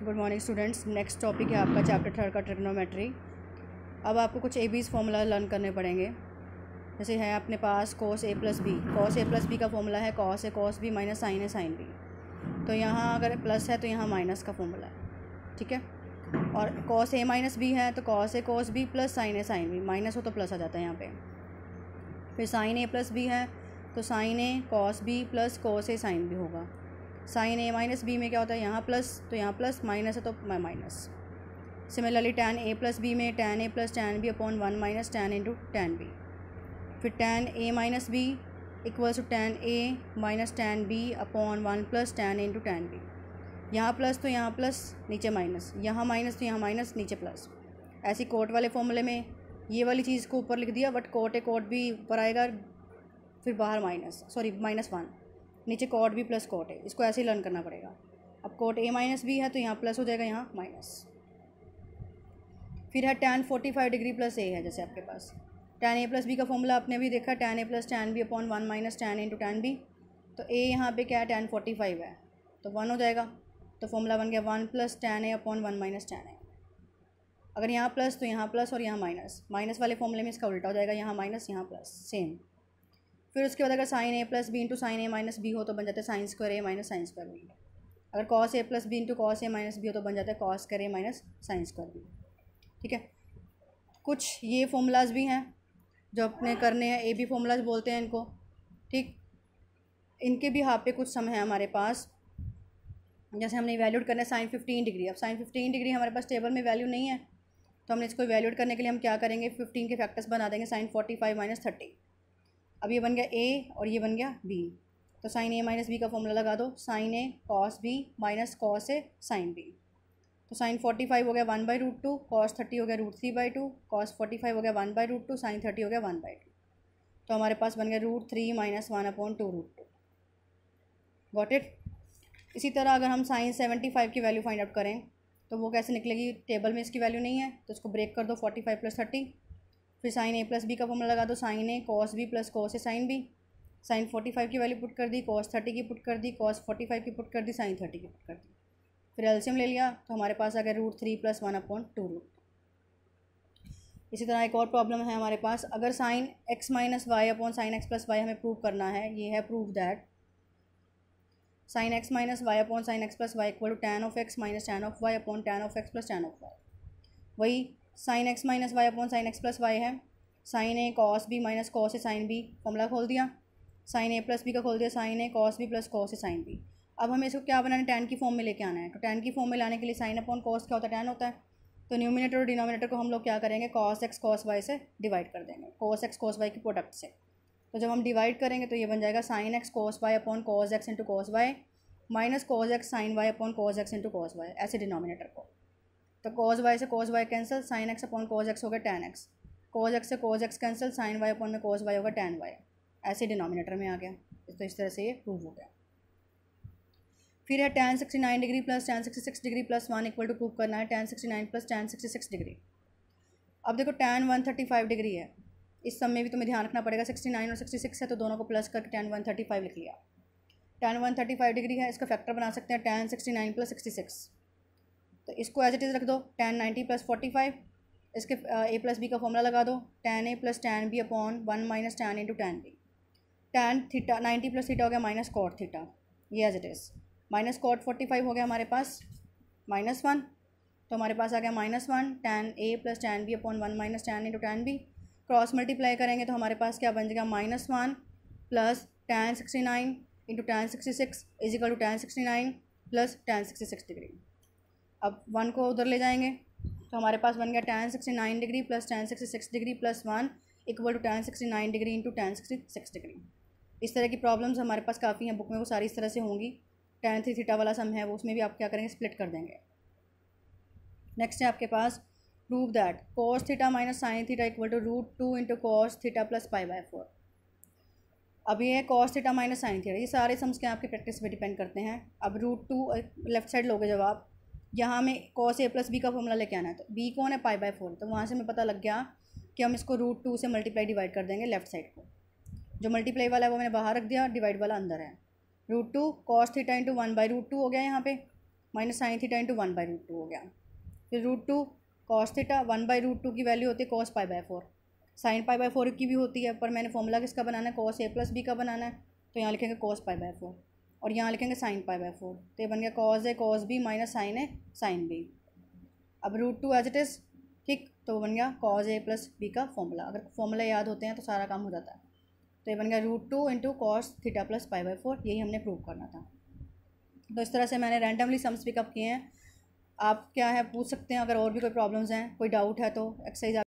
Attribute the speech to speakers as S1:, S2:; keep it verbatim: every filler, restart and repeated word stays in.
S1: Good morning students. Next topic है आपका chapter third का ट्रिग्नोमेट्री। अब आपको कुछ ए बीज फॉर्मूला लर्न करने पड़ेंगे। जैसे है अपने पास cos A plus B. Cos A plus B का फॉर्मूला है cos A cos B minus sine A sine B. तो यहाँ अगर प्लस है तो यहाँ माइनस का फॉर्मूला है, ठीक है। और कॉस ए माइनस बी है तो cos A cos B plus sine A sine B, minus हो तो प्लस आ जाता है यहाँ पे। फिर साइन ए प्लस बी है तो sine A cos B plus cos A sine B होगा। साइन ए माइनस बी में क्या होता है, यहाँ प्लस तो यहाँ प्लस, माइनस है तो minus. Similarly tan A plus B में tan A plus tan B upon one minus tan into tan B. फिर tan A minus B equals to tan A minus tan B upon one plus tan into tan B. यहाँ plus तो यहाँ plus, नीचे minus, यहाँ minus तो यहाँ minus, नीचे plus. ऐसी कोट वाले फॉर्मूले में ये वाली चीज़ को ऊपर लिख दिया, बट कोट ए कोट भी ऊपर आएगा, फिर बाहर माइनस, सॉरी माइनस वन, नीचे cot B plus cot A. इसको ऐसे ही लर्न करना पड़ेगा। अब कोट ए माइनस बी है तो यहाँ प्लस हो जाएगा, यहाँ माइनस। फिर है tan forty five degree plus A है। जैसे आपके पास टैन ए प्लस बी का फॉर्मूला आपने अभी देखा, tan A plus tan B upon one minus tan into tan B. तो ए यहाँ पे क्या है, टैन फोर्टी फाइव है तो वन हो जाएगा। तो फॉर्मूला बन गया one plus tan A upon one minus tan A. अगर यहाँ प्लस तो यहाँ प्लस और यहाँ माइनस, माइनस वाले फॉर्मूले में इसका उल्टा हो जाएगा, यहाँ माइनस यहाँ प्लस, सेम। फिर उसके बाद अगर sine A plus B into sine A minus B हो तो बन जाता है sine square A minus sine square B. अगर cos A plus B into cos A minus B हो तो बन जाता है cos square A minus sine square B, ठीक है। कुछ ये फॉर्मूलाज भी हैं जो अपने करने हैं, ए बी फॉर्मूलाज बोलते हैं इनको, ठीक। इनके भी यहाँ पे कुछ सम है हमारे पास। जैसे हमने वैल्यूड करना है साइन फिफ्टीन डिग्री। अब साइन फिफ्टीन डिग्री हमारे पास टेबल में वैल्यू नहीं है तो हमने इसको वैल्यूड करने के लिए हम क्या करेंगे, फिफ्टीन के फैक्टर्स बना देंगे, sine forty five minus thirty. अब ये बन गया ए और ये बन गया बी। तो साइन ए माइनस बी का फॉर्मूला लगा दो, sine A cos B minus cos A sine B. तो साइन फोर्टी फाइव हो गया one by root two, cos thirty हो गया root three by two, cos forty five हो गया one by root two, sine thirty हो गया one by two. तो हमारे पास बन गया root three minus one upon two root two. Got it. इसी तरह अगर हम साइन सेवेंटी फाइव की वैल्यू फाइंड आउट करें तो वो कैसे निकलेगी, टेबल में इसकी वैल्यू नहीं है तो इसको ब्रेक कर दो, फोर्टी फाइव प्लस थर्टी। फिर साइन ए प्लस बी का फॉर्मूला लगा दो, sine A cos B plus cos A sine B. Sine forty five की वैल्यू पुट कर दी, कॉस थर्टी की पुट कर दी, कॉस फोर्टी फाइव की पुट कर दी, साइन थर्टी की पुट कर दी। फिर एलसीएम ले लिया तो हमारे पास आ गया root three plus one upon two root. इसी तरह एक और प्रॉब्लम है हमारे पास, अगर sine X minus Y upon sine X plus Y हमें प्रूव करना है। ये है prove that sine X minus Y upon sine X plus Y equal to tan of X minus tan of Y upon tan of X plus tan of Y. वही sine X minus Y upon sine X plus Y है, sine A cos B minus cos A sine B. Formula खोल दिया, sine A plus B का खोल दिया, sine A cos B plus cos A sine B. अब हमें इसको क्या बनाना है, टैन की फॉर्म में लेके आना है। तो टैन की फॉर्म में लाने के लिए साइन अपॉन कॉस क्या होता है, टैन होता है। तो न्यूमिनेटर और डिनोमिनेटर को हम लोग क्या करेंगे, कॉस एक्स कॉस वाई से डिवाइड कर देंगे, कॉस एक्स कॉस वाई के प्रोडक्ट से। तो जब हम डिवाइड करेंगे तो ये बन जाएगा sine X cos Y upon cos X into cos Y minus cos X sine Y upon cos X into cos Y, ऐसे डिनोमिनेटर को। तो कॉस वाई से cos Y cancel, sine X upon cos X हो गया tan X, cos X से cos X cancel, sine Y upon में cos Y होगा tan Y, ऐसे डिनोमिनेटर में आ गया। तो इस तरह से ये प्रूव हो गया। फिर है tan sixty nine degree plus tan sixty six degree plus one equal to prove करना है tan sixty nine plus tan sixty six degree. अब देखो tan one thirty five degree है, इस सब में भी तुम्हें ध्यान रखना पड़ेगा, सिक्सटी नाइन और सिक्सटी सिक्स है तो दोनों को प्लस करके टैन वन थर्टी फाइव लिख लिया। Tan one thirty five degree है, इसका फैक्टर बना सकते हैं tan sixty nine plus sixty six. तो इसको एज इट इज़ रख दो, tan ninety plus forty five. इसके ए प्लस बी का फॉर्मूला लगा दो, tan A plus tan B upon one minus tan into tan B. Tan theta ninety plus theta हो गया माइनस कॉट थीटा, ये as it is. Minus cot forty five हो गया हमारे पास minus one, तो हमारे पास आ गया minus one tan A plus tan B upon one minus tan into tan B. Cross multiply करेंगे तो हमारे पास क्या बन जाएगा, minus one plus tan sixty nine into tan sixty six is equal to tan sixty nine plus tan sixty six degree. अब one को उधर ले जाएंगे तो हमारे पास बन गया tan sixty nine degree plus tan sixty six degree plus one equal to tan sixty nine degree into tan sixty six degree. इस तरह की प्रॉब्लम्स हमारे पास काफ़ी हैं बुक में, वो सारी इस तरह से होंगी। टैन थ्री थीटा वाला सम है वो, उसमें भी आप क्या करेंगे, स्प्लिट कर देंगे। नेक्स्ट है आपके पास prove that cos theta minus sine theta equal to root two into cos theta plus pi by four. अब ये cos theta minus sine theta, ये सारे सम्स के आपकी प्रैक्टिस पे डिपेंड करते हैं। अब रूट टू लेफ्ट साइड लोगे जब आप, यहाँ हमें कॉस ए प्लस बी का फॉर्मूला लेके आना है। तो बी कौन है, पाई बाय फोर। तो वहाँ से हमें पता लग गया कि हम इसको रूट टू से मल्टीप्लाई डिवाइड कर देंगे लेफ्ट साइड को। जो मल्टीप्लाई वाला है वो मैंने बाहर रख दिया, डिवाइड वाला अंदर है। Root two cos theta into one by root two हो गया यहाँ पे। Minus sine theta into one by root two हो गया। फिर root two cos theta, one by root two की वैल्यू होती है cos pi by four, sine pi by four की भी होती है, पर मैंने फॉर्मूला किसका बनाना है, कॉस ए प्लस बी का बनाना है, तो यहाँ लिखेंगे कॉस पाई बाय फोर और यहाँ लिखेंगे साइन पाई बाय फोर। तो ये बन गया cos A cos B minus sine A sine B. अब root two as it is, ठीक, तो बन गया कॉस ए प्लस बी का फॉर्मूला। अगर फॉर्मूला याद होते हैं तो सारा काम हो जाता है। तो ये बन गया root two into cos theta plus pi by four, यही हमने प्रूव करना था। तो इस तरह से मैंने रैंडमली सम्स पिकअप किए हैं। आप क्या है पूछ सकते हैं, अगर और भी कोई प्रॉब्लम्स हैं, कोई डाउट है तो एक्सरसाइज